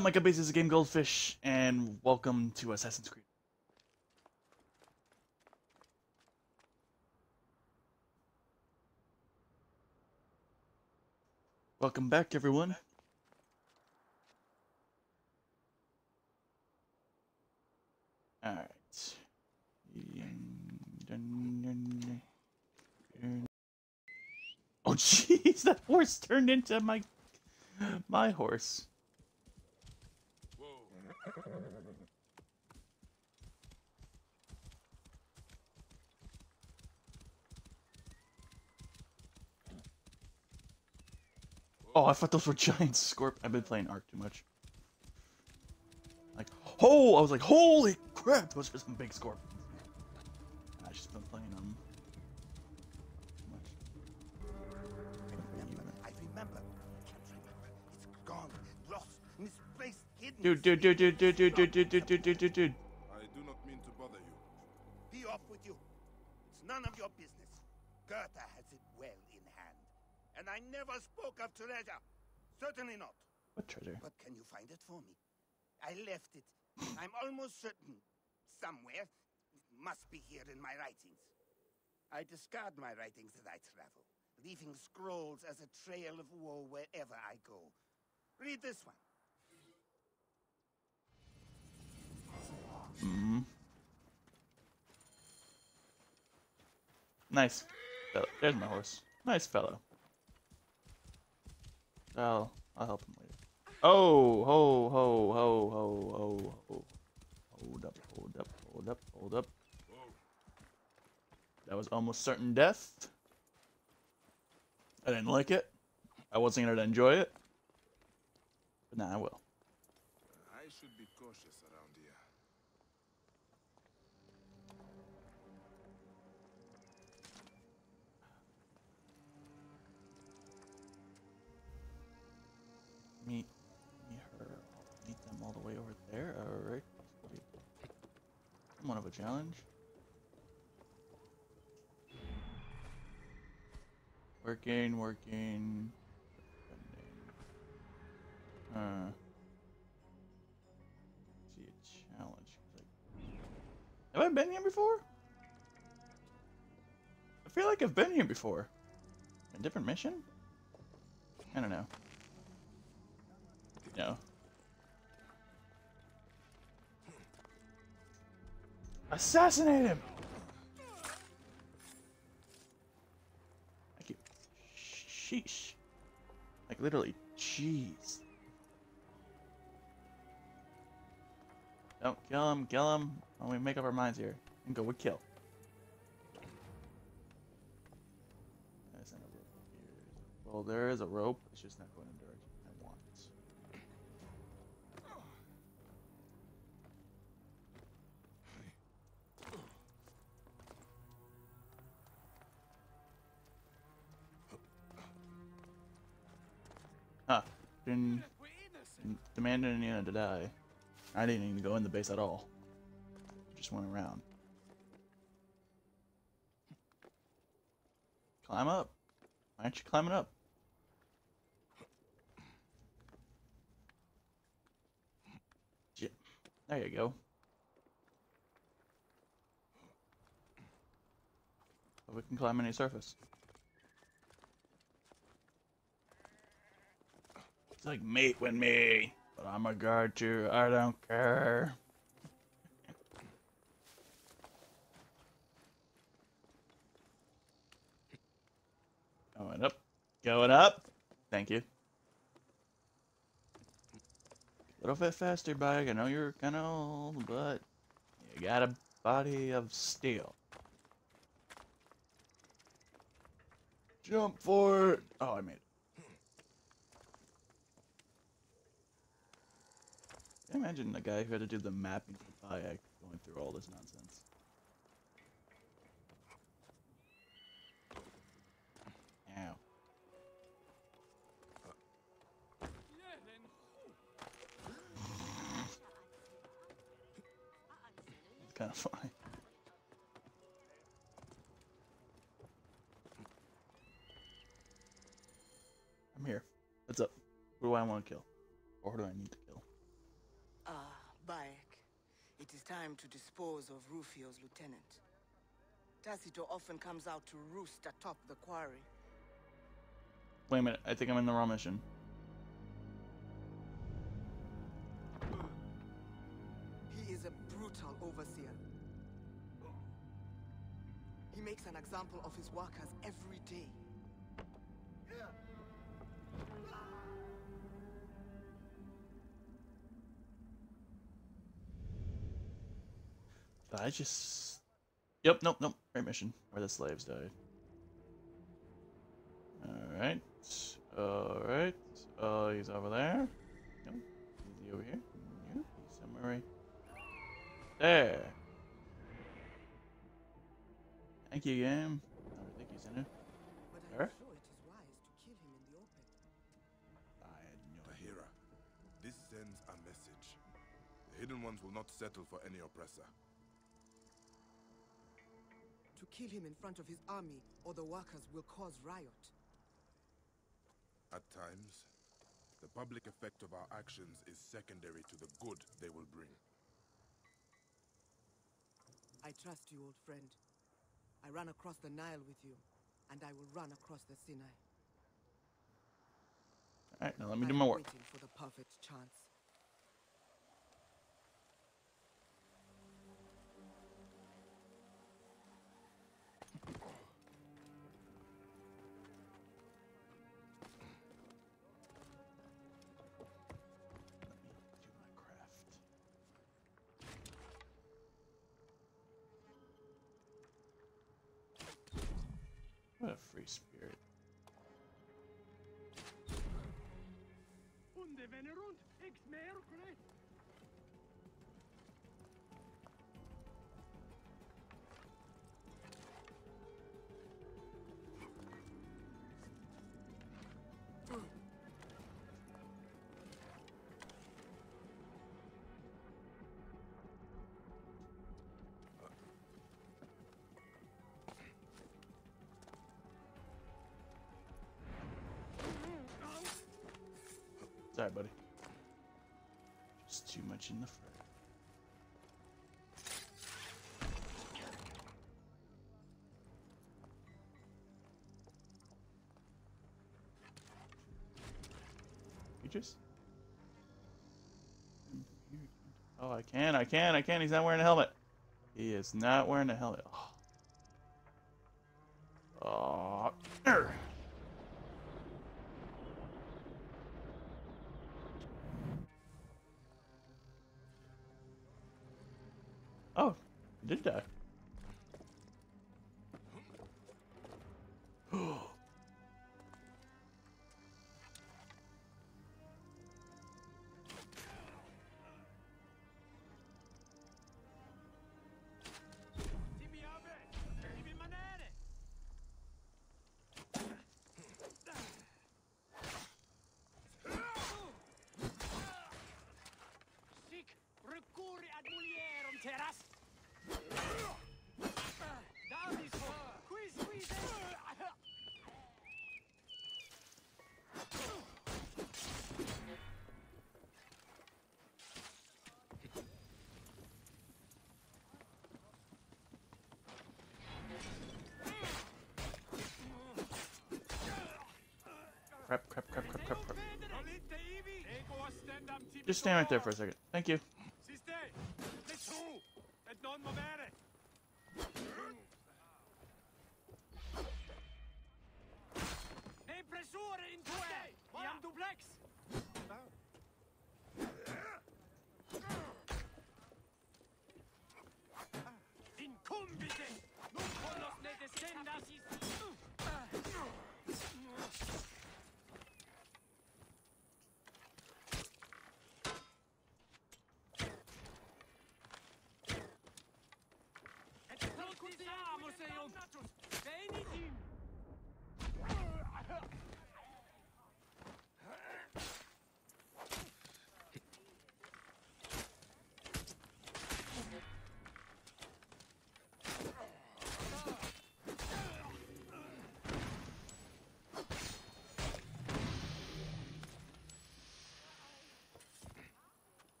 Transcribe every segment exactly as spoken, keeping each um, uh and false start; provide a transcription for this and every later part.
My Base is a Game Goldfish, and welcome to Assassin's Creed. Welcome back, everyone. Alright. Oh, jeez, that horse turned into my my horse. Oh, I thought those were giant scorp. I've been playing Ark too much. Like, oh, I was like, holy crap, those are some big scorpions. I just been playing them. I remember. I can't remember. It's gone, lost, misplaced, hidden. Dude, dude, dude, dude, dude, dude, dude, dude, dude, dude, dude, dude, dude. I do not mean to bother you. Be off with you. It's none of your business. Goethe has it well in hand. And I never spoke of treasure. Certainly not. What treasure? But can you find it for me? I left it. I'm almost certain. Somewhere. It must be here in my writings. I discard my writings as I travel, leaving scrolls as a trail of woe wherever I go. Read this one. Mm-hmm. Nice. Oh, there's my horse. Nice fellow. I'll, I'll help him later. Oh, ho, ho, ho, ho, ho, ho. Hold up, hold up, hold up, hold up. That was almost certain death. I didn't like it. I wasn't gonna enjoy it. But now I will. I should be cautious around here. Meet, meet her. Meet them all the way over there. Alright. Somewhat of a challenge. Working, working. Uh. See a challenge. Like, have I been here before? I feel like I've been here before. A different mission? I don't know. No. Assassinate him! Thank you. Sheesh. Like literally, jeez. Don't kill him, kill him. When we make up our minds here. And go with kill. There's not a rope here. Well, there is a rope. It's just not going in the direction I want. Huh. Didn't, didn't demand Indiana to die. I didn't even go in the base at all. Just went around. Climb up. Why aren't you climbing up? Yeah. There you go. But we can climb any surface. It's like mate with me, but I'm a guard too. I don't care. Going up. Going up. Thank you. A little bit faster, bike. I know you're kind of old, but you got a body of steel. Jump for it. Oh, I made it. Can you imagine the guy who had to do the mapping for Bayek going through all this nonsense? Ow. It's kind of funny. I'm here. What's up? Who do I want to kill? Or who do I need to kill? It is time to dispose of Rufio's lieutenant. Tacito often comes out to roost atop the quarry. Wait a minute, I think I'm in the wrong mission. He is a brutal overseer. He makes an example of his workers every day. I just... Yep, nope, nope. Right mission. Where the slaves died. Alright. Alright. Oh, he's over there. Yep. Is he over here? Yep. He's somewhere right there. Thank you, game. I don't think he's in it. But I'm There? sure it is wise to kill him in the open. I had no idea. Tahira, this sends a message. The Hidden Ones will not settle for any oppressor. To kill him in front of his army, or the workers will cause riot. At times, the public effect of our actions is secondary to the good they will bring. I trust you, old friend. I ran across the Nile with you, and I will run across the Sinai. Alright, now let me I do am my work. waiting for the perfect chance. Let me do my craft. What a free spirit. Sorry, buddy. Just too much in the fray. You just... Oh, I can, I can, I can. He's not wearing a helmet. He is not wearing a helmet. Oh. Oh. Urgh. Oh, he did die. Crap, crap, crap, crap, crap, crap. Just stand right there for a second. Thank you.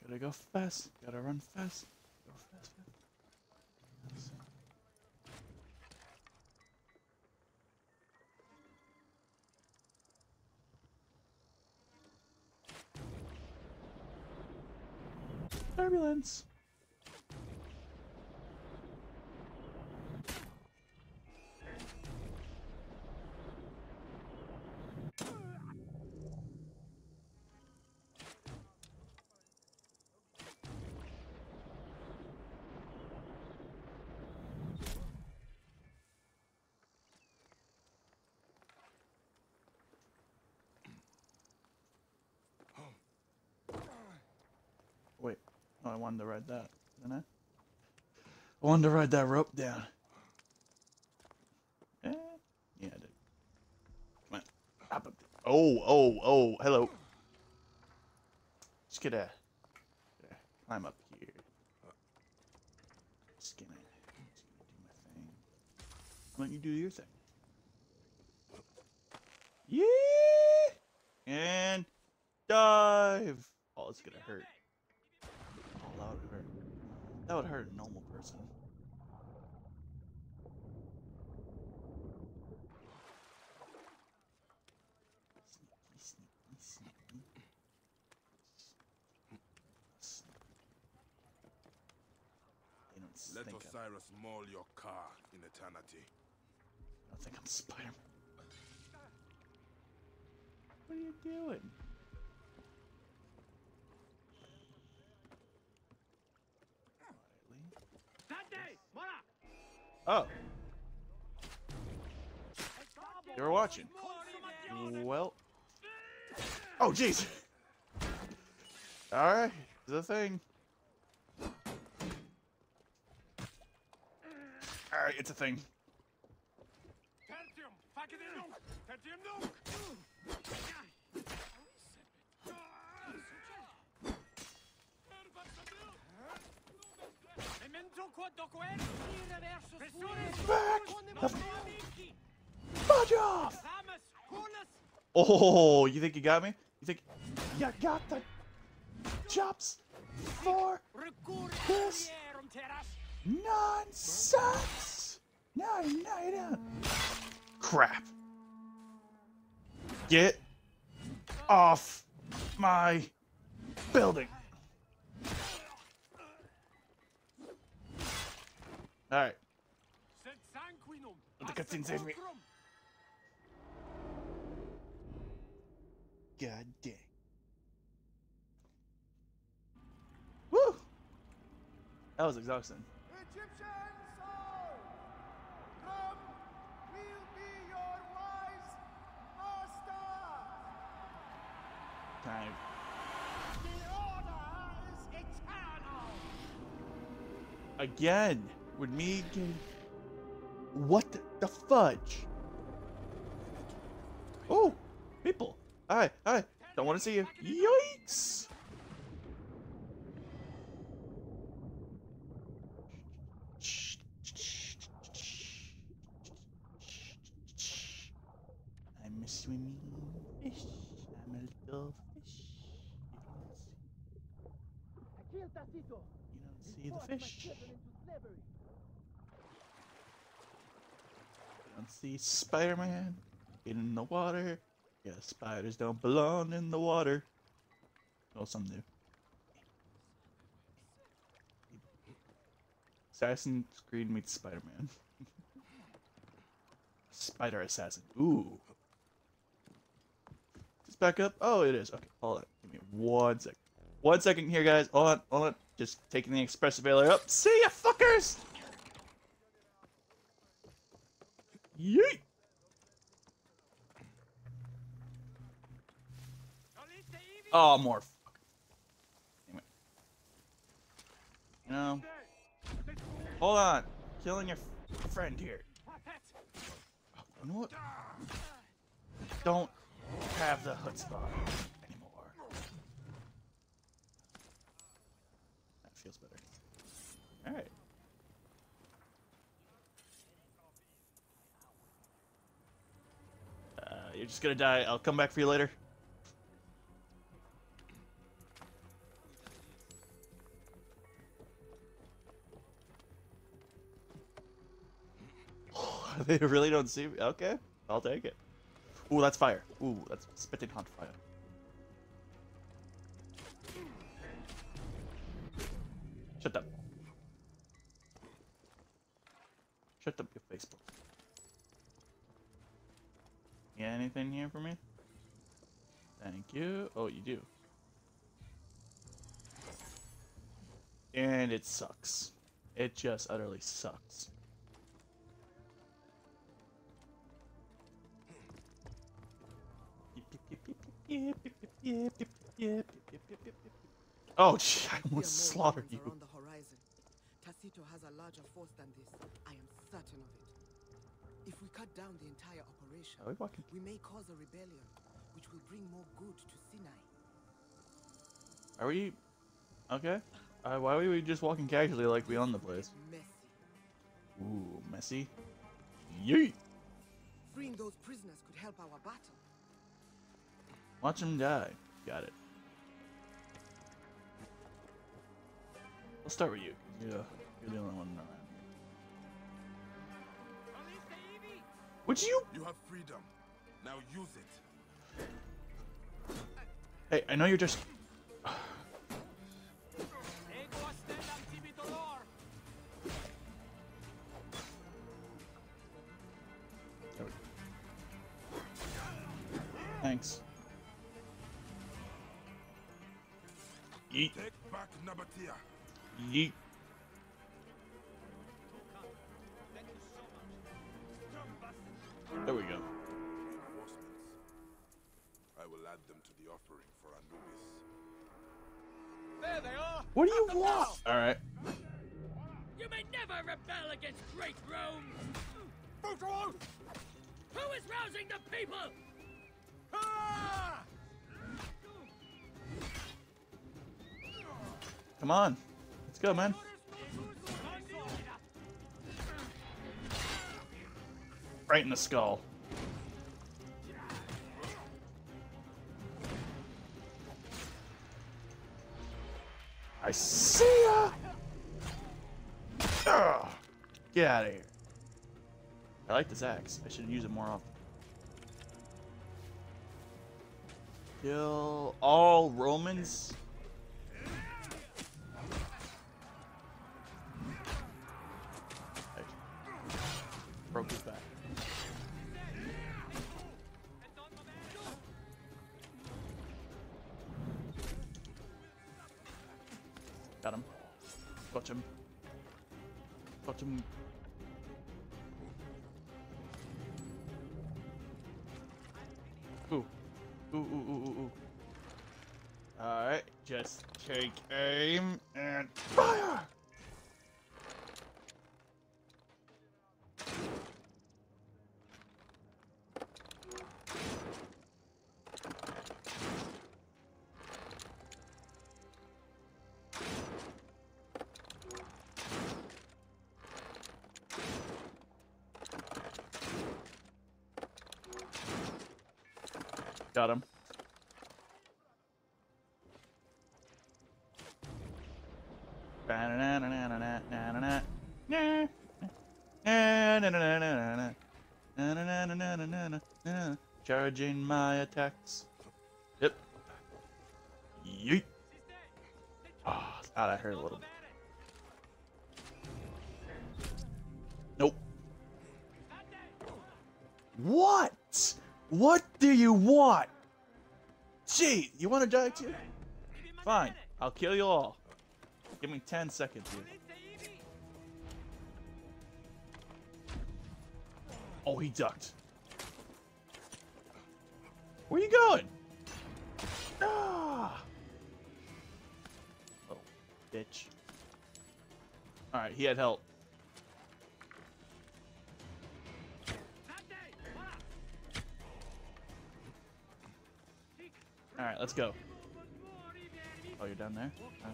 Gotta go fast. Gotta run fast. Go fast. fast. Turbulence. Wait, no, I wanted to ride that, didn't I? I wanted to ride that rope down. Eh, yeah, I did. Come on. Hop up. Oh, oh, oh, hello. Just gonna, gonna climb up here. Just gonna, just gonna do my thing. Why don't you do your thing? Yeah! And dive! Oh, it's gonna hurt. Oh, that would hurt. That would hurt a normal person. Sneaky, sneaky, sneaky. They don't Let think I'm, Osiris maul your car in eternity. I don't think I'm Spider-Man. What are you doing? Oh. You were watching. Well. Oh, jeez. Alright. The thing. Alright, it's a thing. Back! Fudge off! Oh, you think you got me? You think you got the chops for this nonsense? No, no, you don't. Crap. Get off my building. Alright. Let the cutscene save me. God dang. Woo! That was exhausting. Egyptian soul, come, we'll be your wise master. Time. The order is eternal. Again, with me getting... What the, the fudge? Oh, people. Hi, hi. Don't want to see you. Yikes! I'm a swimming fish. I'm a little fish. You don't see, you don't see the fish. You don't see Spider-Man in the water. Yeah, spiders don't belong in the water. Oh, some do. Assassin's Creed meets Spider-Man. Spider Assassin. Ooh. Just back up. Oh, it is. Okay, hold on. Give me one second. One second here, guys. Hold on, hold on. Just taking the express trailer up. See ya, fuckers! Yeet! Oh, more. Fuck. Anyway. You know. Hold on. Killing your friend here. Oh, you know what? Don't have the chutzpah anymore. That feels better. Alright. Uh, you're just gonna die. I'll come back for you later. They really don't see me. Okay, I'll take it. Ooh, that's fire. Ooh, that's spitting hot fire. Shut up. Shut up your Facebook. Yeah, anything here for me? Thank you. Oh, you do. And it sucks. It just utterly sucks. Oh, gee, I almost slaughtered you. On the horizon. Tacito has a larger force than this. I am certain of it. If we cut down the entire operation, Are we walking? we may cause a rebellion, which will bring more good to Sinai. Are we? Okay. Uh, why were we just walking casually like we own the place? Messy. Ooh, messy. Yeet! Freeing those prisoners could help our battle. Watch him die. Got it. I'll start with you. Yeah, you're the only one around here. Would you? You have freedom. Now use it. Hey, I know you're just. There we go. Thanks. Yeet. Take back Nabatea. Yeet. There we go. Reinforcements. I will add them to the offering for Anubis. There they are! What do you want? Alright. You may never rebel against great Rome! Photo! Who is rousing the people? Ah! Come on. Let's go, man. Right in the skull. I see ya! Ugh. Get out of here. I like this axe. I should use it more often. Kill all Romans. Hey. Broke his back. Got him. Got him. Got him. Ooh. Ooh, ooh, ooh, ooh, ooh. Alright, just take aim and fire! Got him. Charging my attacks. Yep. Yeet. Oh, that hurt a little bit. Nope. What? What do you want? Gee, you want to die too? Fine, I'll kill you all. Give me ten seconds here. Oh, he ducked. Where you going? Ah! Oh, bitch. Alright, he had help. Alright, let's go. Oh, you're down there? Oh.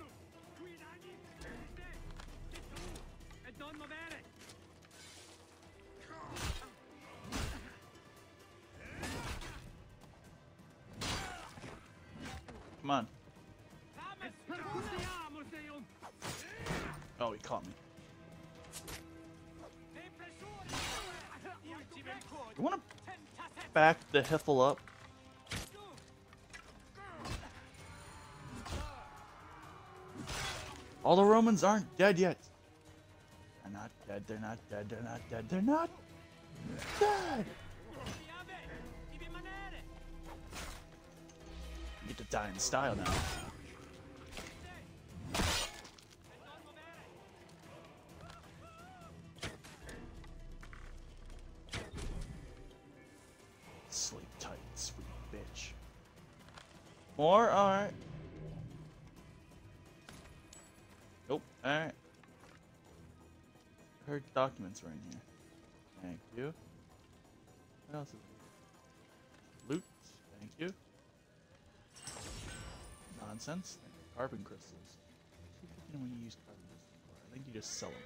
Come on. Oh, he caught me. You want to back the Hiffle up? All the Romans aren't dead yet. They're not dead, they're not dead, they're not dead, they're not dead! You get to die in style now. Sleep tight, sweet bitch. More? Alright. Nope, alright. I heard documents right here. Thank you. What else is there? Loot. Thank you. Nonsense. Thank you. Carbon crystals. Keep looking when you use carbon crystals for. I think you just sell them.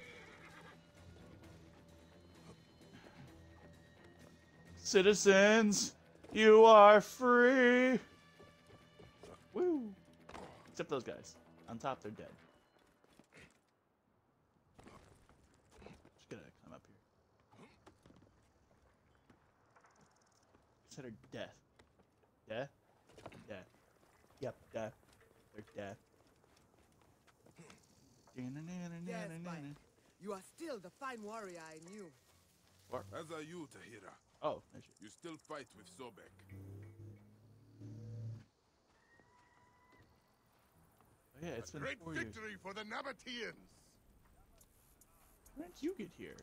Citizens, you are free. Woo! Except those guys. On top, they're dead. Just gotta climb up here. Consider death. Death? Death. Yep, death. They're death. Yes, Mike. You are still the fine warrior I knew. As are you, Tahira. Oh, there she is. You still fight with Sobek. Oh, yeah, it's A been great four years. victory for the Nabateans. When did you get here?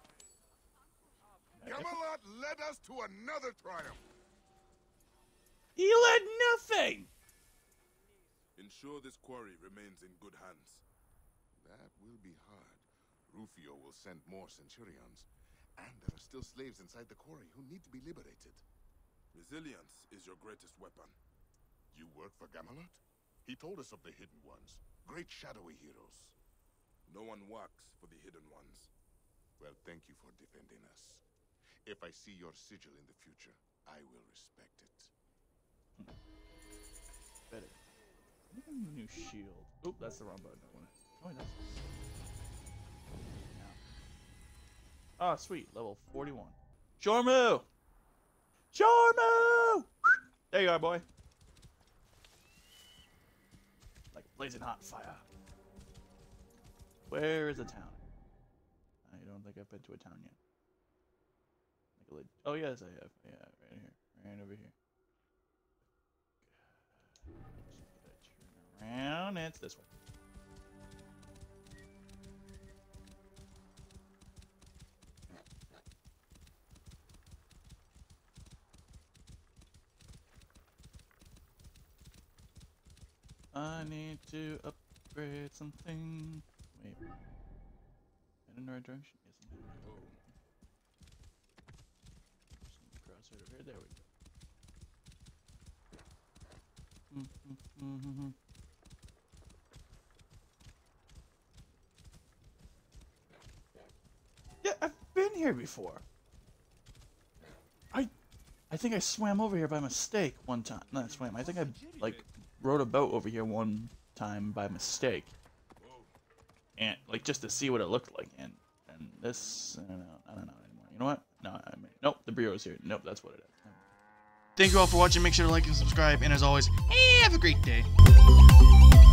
Camelot led us to another triumph. He led nothing! Ensure this quarry remains in good hands. That will be hard. Rufio will send more centurions. And there are still slaves inside the quarry who need to be liberated. Resilience is your greatest weapon. You work for Camelot? He told us of the Hidden Ones. Great shadowy heroes. No one works for the Hidden Ones. Well, thank you for defending us. If I see your sigil in the future, I will respect it. Better. Look at the new shield. Oop, that's the wrong button. I want it. Oh, wait, that's. Ah, oh, sweet. Level forty-one. Jormu! Jormu! There you are, boy. Like blazing hot fire. Where is a town? I don't think I've been to a town yet. Like a oh, yes, I have. Yeah, right here. Right over here. Turn around. It's this way. I need to upgrade something. Wait. Head in the right direction? Yes, I'm heading in the right direction. Cross right over here. There we go. Mm, mm, mm, mm, mm. Yeah, I've been here before. I I think I swam over here by mistake one time. Not swam. I think I, like, rode a boat over here one time by mistake, and like just to see what it looked like. And and this, I don't know, I don't know anymore. You know what? No, I mean, nope. The Brio's here. Nope, that's what it is. Thank you all for watching. Make sure to like and subscribe. And as always, have a great day.